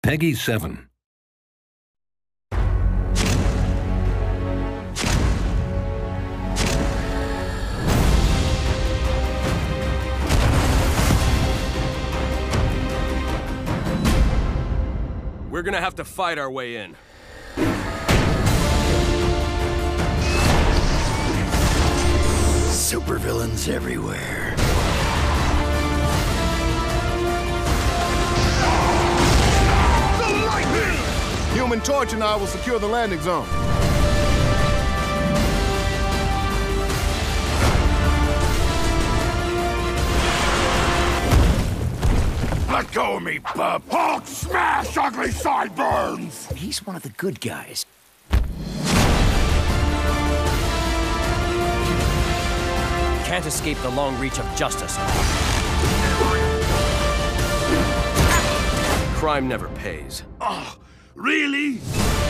Peggy 7. We're gonna have to fight our way in. Supervillains everywhere. The lightning! Human Torch and I will secure the landing zone. Let go of me, bub! Hulk smash, ugly sideburns! He's one of the good guys. Can't escape the long reach of justice. Crime never pays. Oh, really?